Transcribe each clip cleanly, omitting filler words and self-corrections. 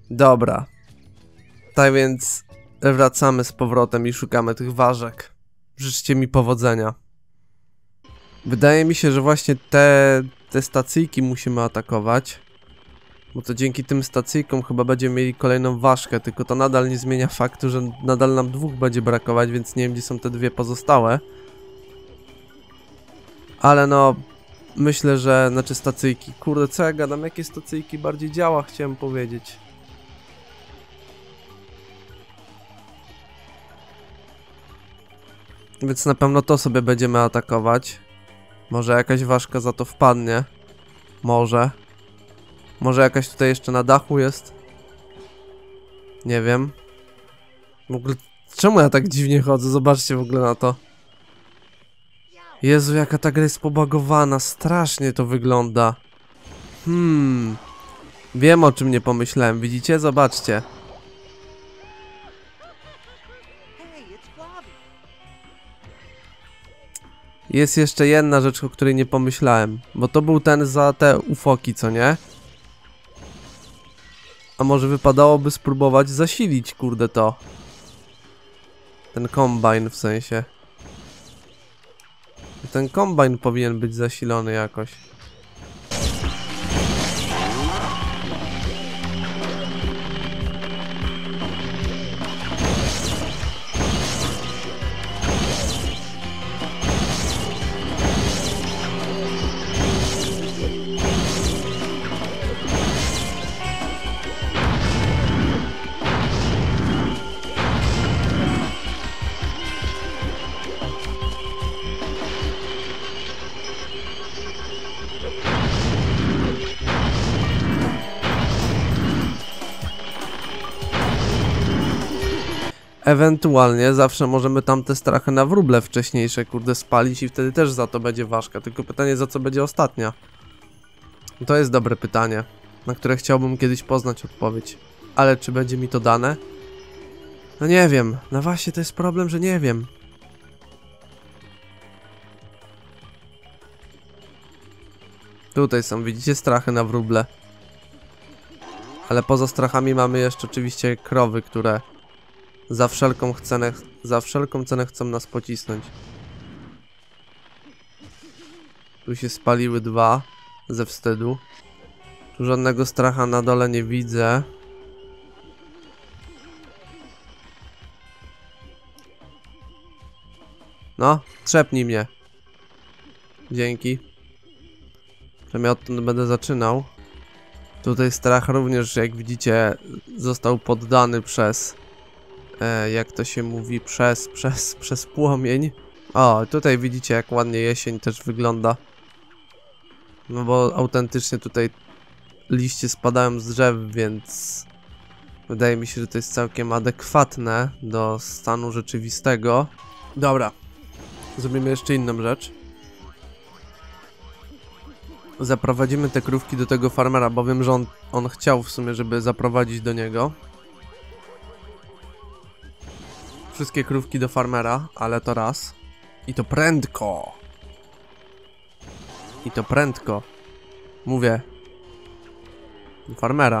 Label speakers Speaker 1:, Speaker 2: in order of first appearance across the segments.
Speaker 1: Dobra. Tak więc wracamy z powrotem i szukamy tych ważek. Życzcie mi powodzenia. Wydaje mi się, że właśnie te stacyjki musimy atakować. Bo to dzięki tym stacyjkom chyba będziemy mieli kolejną ważkę. Tylko to nadal nie zmienia faktu, że nadal nam dwóch będzie brakować, więc nie wiem, gdzie są te dwie pozostałe. Ale no... Myślę, że... Znaczy stacyjki. Kurde, co ja gadam? Jakie stacyjki bardziej działa, chciałem powiedzieć. Więc na pewno to sobie będziemy atakować. Może jakaś ważka za to wpadnie. Może. Może jakaś tutaj jeszcze na dachu jest. Nie wiem. W ogóle... Czemu ja tak dziwnie chodzę? Zobaczcie w ogóle na to. Jezu, jaka ta gra jest pobagowana. Strasznie to wygląda. Wiem, o czym nie pomyślałem. Widzicie? Zobaczcie. Jest jeszcze jedna rzecz, o której nie pomyślałem. Bo to był ten za te ufoki, co nie? A może wypadałoby spróbować zasilić, kurde, to. Ten kombajn w sensie. Ten kombajn powinien być zasilony jakoś. Ewentualnie zawsze możemy tamte strachy na wróble wcześniejsze, kurde, spalić i wtedy też za to będzie ważka. Tylko pytanie, za co będzie ostatnia? To jest dobre pytanie, na które chciałbym kiedyś poznać odpowiedź. Ale czy będzie mi to dane? No nie wiem. No właśnie, to jest problem, że nie wiem. Tutaj są, widzicie, strachy na wróble. Ale poza strachami mamy jeszcze oczywiście krowy, które... Za wszelką cenę chcą nas pocisnąć. Tu się spaliły dwa ze wstydu. Tu żadnego stracha na dole nie widzę. No, trzepnij mnie. Dzięki. Przynajmniej odtąd będę zaczynał. Tutaj strach również, jak widzicie, został poddany przez... jak to się mówi, przez płomień. O, tutaj widzicie, jak ładnie jesień też wygląda. No bo autentycznie tutaj liście spadają z drzew, więc wydaje mi się, że to jest całkiem adekwatne do stanu rzeczywistego. Dobra, zrobimy jeszcze inną rzecz. Zaprowadzimy te krówki do tego farmera, bo wiem, że on chciał w sumie, żeby zaprowadzić do niego. Wszystkie krówki do farmera, ale to raz. I to prędko. I to prędko. Mówię. Do farmera.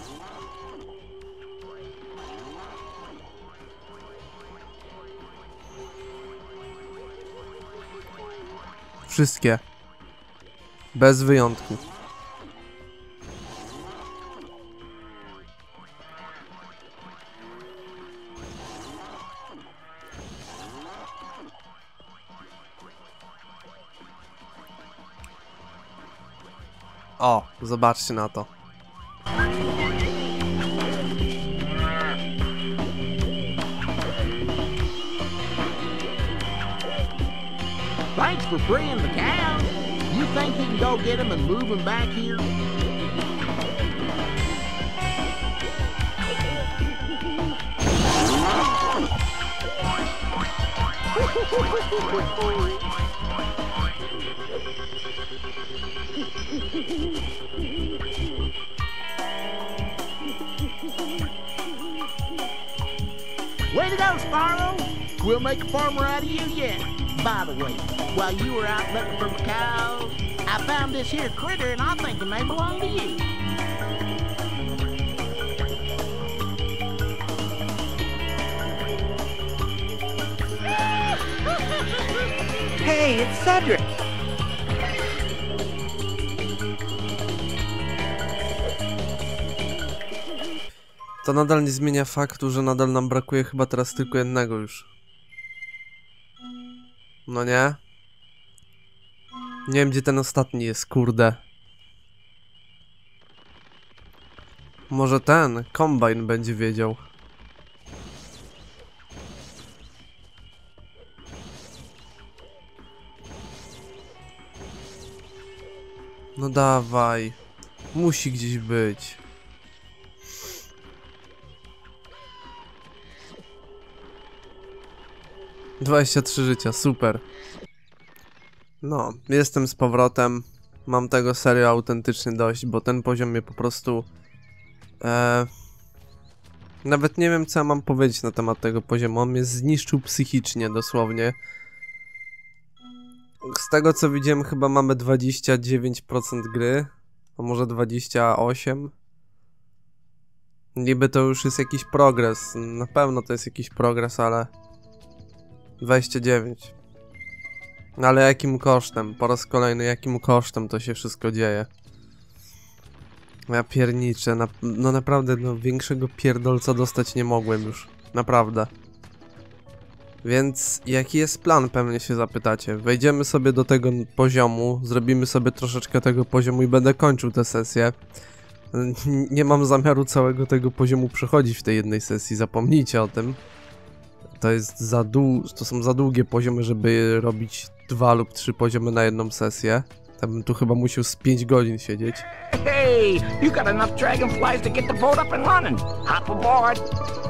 Speaker 1: Wszystkie. Bez wyjątku. O, zobaczcie na to.
Speaker 2: Thanks for freeing the cows. You think you can go get them and move them back here? Way to go, Sparrow! We'll make a farmer out of you yet. By the way, while you were out looking for my cows, I found this here critter and I think it may belong to you.
Speaker 3: Hey, it's Cedric.
Speaker 1: To nadal nie zmienia faktu, że nadal nam brakuje chyba teraz tylko jednego już. No nie? Nie wiem, gdzie ten ostatni jest, kurde. Może ten, Combine będzie wiedział. No dawaj. Musi gdzieś być. ...23 życia, super. No, jestem z powrotem. Mam tego serio autentycznie dość, bo ten poziom mnie po prostu... Nawet nie wiem, co ja mam powiedzieć na temat tego poziomu. On mnie zniszczył psychicznie, dosłownie. Z tego, co widziałem, chyba mamy 29% gry. A może 28%. Niby to już jest jakiś progres. Na pewno to jest jakiś progres, ale... 29. Ale jakim kosztem? Po raz kolejny, jakim kosztem to się wszystko dzieje? Ja pierniczę, no naprawdę, no większego pierdolca dostać nie mogłem już. Naprawdę. Więc jaki jest plan, pewnie się zapytacie. Wejdziemy sobie do tego poziomu, zrobimy sobie troszeczkę tego poziomu i będę kończył tę sesję. Nie mam zamiaru całego tego poziomu przechodzić w tej jednej sesji, zapomnijcie o tym. To jest to są za długie poziomy, żeby robić 2 lub 3 poziomy na jedną sesję. Tam bym tu chyba musiał z 5 godzin siedzieć.
Speaker 3: Hey, you got enough dragonflies to get the boat up and running. Hop aboard.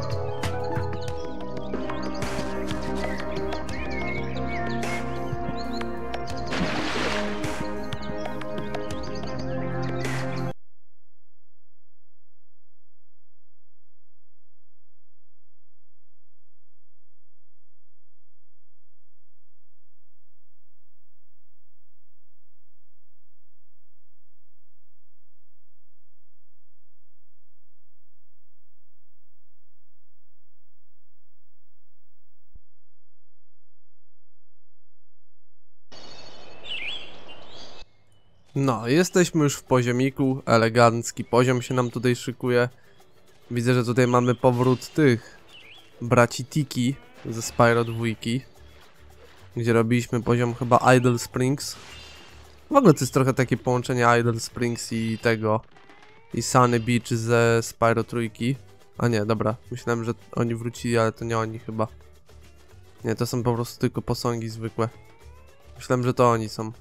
Speaker 1: No, jesteśmy już w poziomiku, elegancki poziom się nam tutaj szykuje. Widzę, że tutaj mamy powrót tych braci Tiki ze Spyro 2, gdzie robiliśmy poziom chyba Idle Springs. W ogóle to jest trochę takie połączenie Idle Springs i tego, i Sunny Beach ze Spyro 3. A nie, dobra, myślałem, że oni wrócili, ale to nie oni chyba. Nie, to są po prostu tylko posągi zwykłe. Myślałem, że to oni są.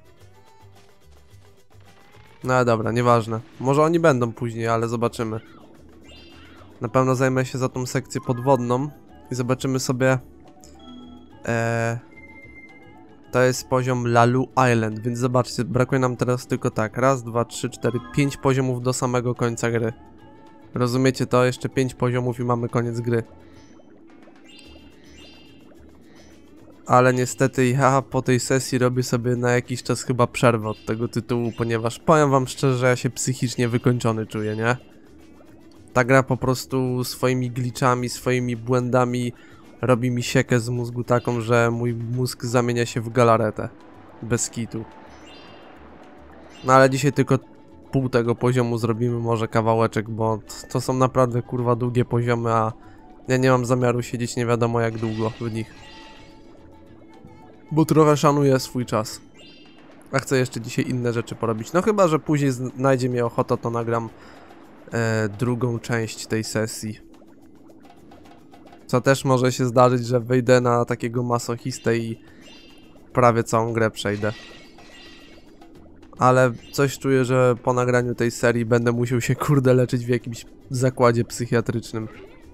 Speaker 1: No ale dobra, nieważne. Może oni będą później, ale zobaczymy. Na pewno zajmę się za tą sekcję podwodną i zobaczymy sobie... To jest poziom Lalu Island, więc zobaczcie, brakuje nam teraz tylko tak. 1, 2, 3, 4, 5 poziomów do samego końca gry. Rozumiecie to? Jeszcze 5 poziomów i mamy koniec gry. Ale niestety ja po tej sesji robię sobie na jakiś czas chyba przerwę od tego tytułu, ponieważ powiem wam szczerze, że ja się psychicznie wykończony czuję, nie? Ta gra po prostu swoimi glitchami, swoimi błędami robi mi siekę z mózgu taką, że mój mózg zamienia się w galaretę. Bez kitu. No ale dzisiaj tylko pół tego poziomu zrobimy, może kawałeczek, bo to są naprawdę kurwa długie poziomy, a ja nie mam zamiaru siedzieć nie wiadomo jak długo w nich. Bo trochę szanuję swój czas. A chcę jeszcze dzisiaj inne rzeczy porobić. No chyba, że później znajdzie mnie ochota, to nagram drugą część tej sesji. Co też może się zdarzyć, że wyjdę na takiego masochistę i prawie całą grę przejdę. Ale coś czuję, że po nagraniu tej serii będę musiał się kurde leczyć w jakimś zakładzie psychiatrycznym.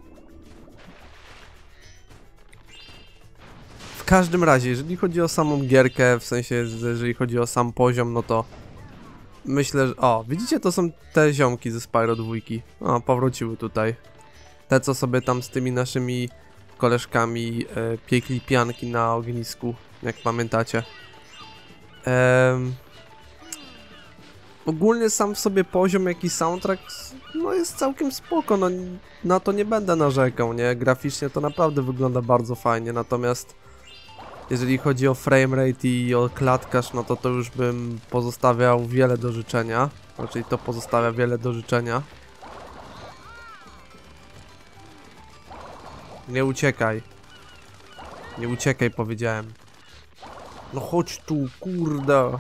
Speaker 1: W każdym razie, jeżeli chodzi o samą gierkę, w sensie, jeżeli chodzi o sam poziom, no to myślę, że... O, widzicie, to są te ziomki ze Spyro 2. O, powróciły tutaj. Te, co sobie tam z tymi naszymi koleżkami piekli pianki na ognisku, jak pamiętacie. Ogólnie sam w sobie poziom, jak i soundtrack, no jest całkiem spoko, no na to nie będę narzekał, nie? Graficznie to naprawdę wygląda bardzo fajnie, natomiast Jeżeli chodzi o framerate i o klatkarz, no to już bym pozostawiał wiele do życzenia. Raczej to pozostawia wiele do życzenia. Nie uciekaj. Nie uciekaj, powiedziałem. No chodź tu, kurde.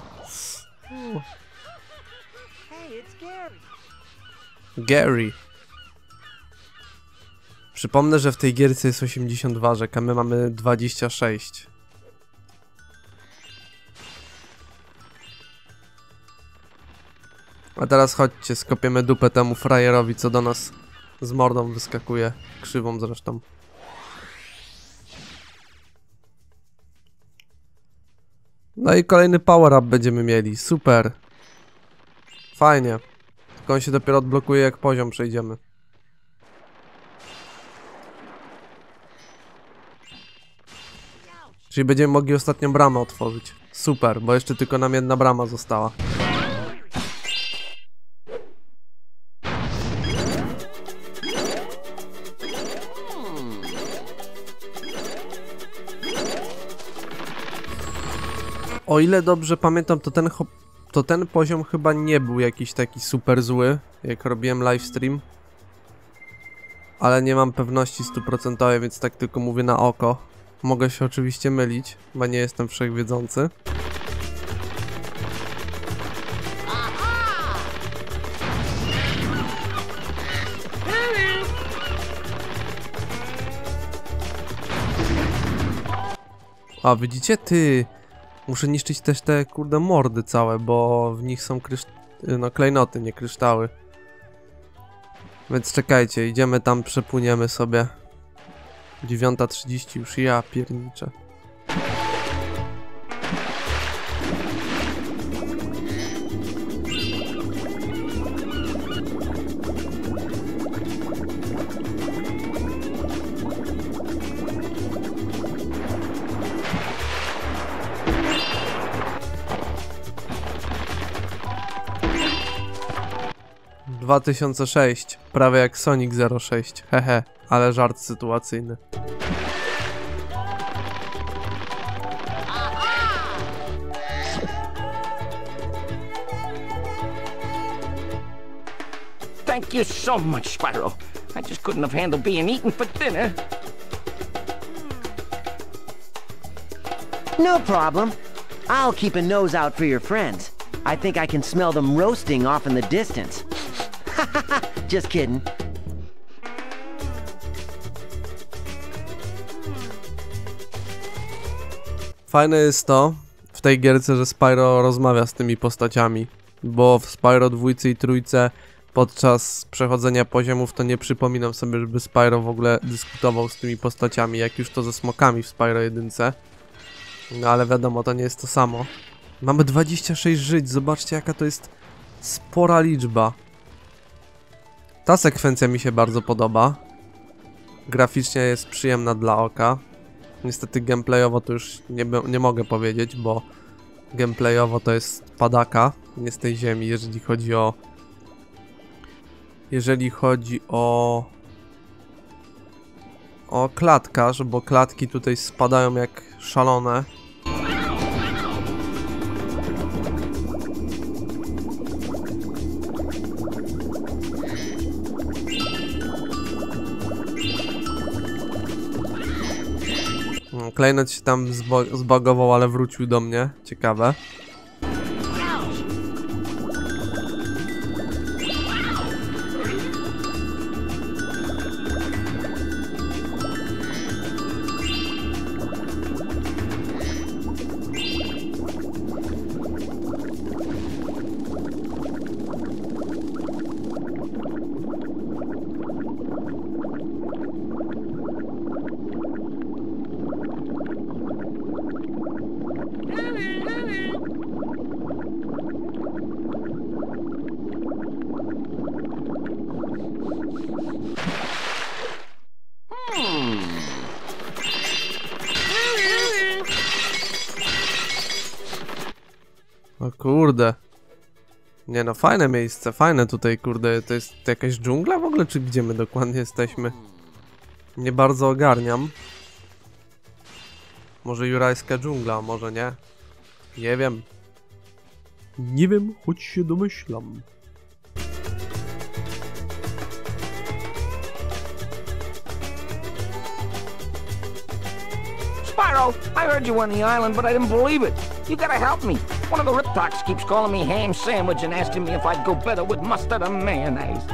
Speaker 1: Gary. Przypomnę, że w tej gierce jest 82 rzek, a my mamy 26. A teraz chodźcie, skopiemy dupę temu frajerowi, co do nas z mordą wyskakuje. Krzywą zresztą. No i kolejny power up będziemy mieli. Super. Fajnie. Tylko on się dopiero odblokuje, jak poziom przejdziemy. Czyli będziemy mogli ostatnią bramę otworzyć. Super, bo jeszcze tylko nam jedna brama została. O ile dobrze pamiętam, to ten poziom chyba nie był jakiś taki super zły, jak robiłem livestream. Ale nie mam pewności 100%, więc tak tylko mówię na oko. Mogę się oczywiście mylić, bo nie jestem wszechwiedzący. A widzicie, ty? Muszę niszczyć też te kurde mordy całe, bo w nich są no klejnoty, nie kryształy. Więc czekajcie, idziemy tam, przepłyniemy sobie. 9:30 już, ja pierniczę. - 2006, prawie jak Sonic 06, hehe, ale żart sytuacyjny.
Speaker 3: Thank you so much, Spyro. I just couldn't have handled being eaten for dinner.
Speaker 4: No problem. I'll keep a nose out for your friends. I think I can smell them roasting off in the distance. Just kidding.
Speaker 1: Fajne jest to w tej gierce, że Spyro rozmawia z tymi postaciami, bo w Spyro 2 i 3 podczas przechodzenia poziomów to nie przypominam sobie, żeby Spyro w ogóle dyskutował z tymi postaciami, jak już to ze smokami w Spyro 1. No ale wiadomo, to nie jest to samo. Mamy 26 żyć, zobaczcie jaka to jest spora liczba. Ta sekwencja mi się bardzo podoba. Graficznie jest przyjemna dla oka. Niestety gameplayowo to już nie mogę powiedzieć, bo gameplayowo to jest padaka, nie z tej ziemi, jeżeli chodzi o klatkarz, bo klatki tutaj spadają jak szalone. Klejnot się tam zbagował, ale wrócił do mnie. Ciekawe. O kurde. Nie no, fajne miejsce, fajne tutaj, kurde. To jest jakaś dżungla w ogóle, czy gdzie my dokładnie jesteśmy? Nie bardzo ogarniam. Może jurajska dżungla, może nie? Nie wiem. Nie wiem, choć się domyślam.
Speaker 3: Spyro, I heard you on the island, but I didn't believe it. You gotta help me. One of the Riptocs keeps calling me ham sandwich and asking me if I'd go better with mustard and mayonnaise.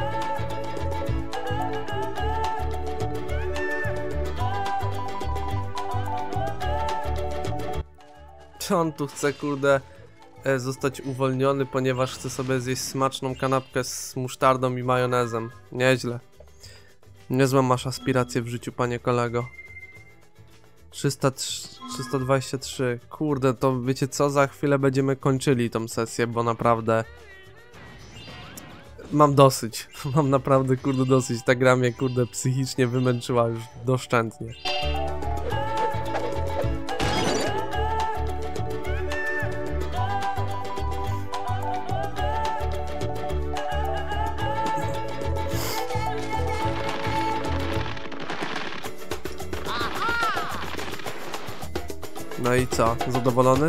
Speaker 1: Czy on tu chce, kurde, zostać uwolniony, ponieważ chce sobie zjeść smaczną kanapkę z musztardą i majonezem? Nieźle. Niezłe masz aspiracje w życiu, panie kolego. 323. Kurde, to wiecie co? Za chwilę będziemy kończyli tą sesję, bo naprawdę... Mam dosyć. Mam naprawdę, kurde, dosyć. Ta gra mnie, kurde, psychicznie wymęczyła już doszczętnie. No i co? Zadowolony?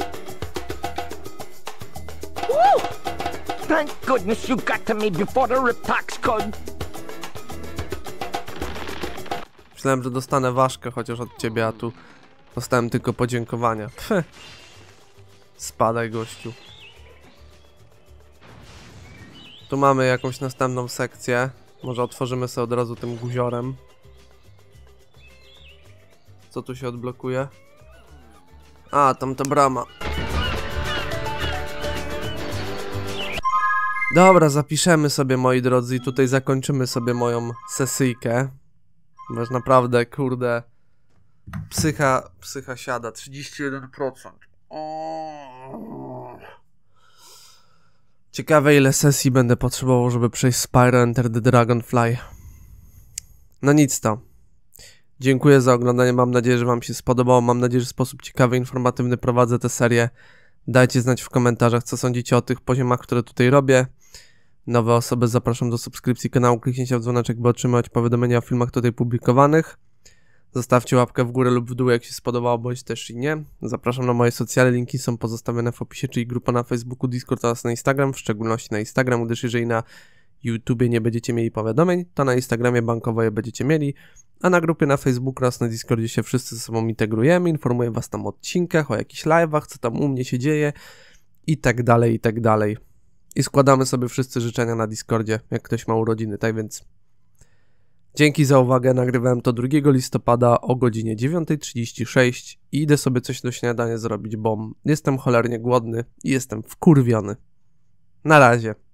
Speaker 3: Woo! Thank goodness you got to me before the Riptocs could.
Speaker 1: Myślałem, że dostanę ważkę chociaż od ciebie, a tu dostałem tylko podziękowania. Pff. Spadaj, gościu. Tu mamy jakąś następną sekcję. Może otworzymy sobie od razu tym guziorem. Co tu się odblokuje? A, tam ta brama. Dobra, zapiszemy sobie, moi drodzy, i tutaj zakończymy sobie moją sesyjkę. Bo już naprawdę, kurde, psycha siada, 31%. Ciekawe, ile sesji będę potrzebował, żeby przejść Spyro Enter the Dragonfly. No nic to. Dziękuję za oglądanie, mam nadzieję, że wam się spodobało, mam nadzieję, że w sposób ciekawy, informatywny prowadzę tę serię. Dajcie znać w komentarzach, co sądzicie o tych poziomach, które tutaj robię. Nowe osoby zapraszam do subskrypcji kanału, kliknięcia w dzwoneczek, by otrzymać powiadomienia o filmach tutaj publikowanych. Zostawcie łapkę w górę lub w dół, jak się spodobało, bądź też i nie. Zapraszam na moje socjale, linki są pozostawione w opisie, czyli grupa na Facebooku, Discord oraz na Instagram, w szczególności na Instagram, gdyż jeżeli na YouTubie nie będziecie mieli powiadomień, to na Instagramie bankowo je będziecie mieli, a na grupie na Facebooku oraz na Discordzie się wszyscy ze sobą integrujemy, informuję was tam o odcinkach, o jakichś live'ach, co tam u mnie się dzieje i tak dalej, i tak dalej. I składamy sobie wszyscy życzenia na Discordzie, jak ktoś ma urodziny, tak więc dzięki za uwagę, nagrywałem to 2 listopada o godzinie 9:36 i idę sobie coś do śniadania zrobić, bo jestem cholernie głodny i jestem wkurwiony. Na razie.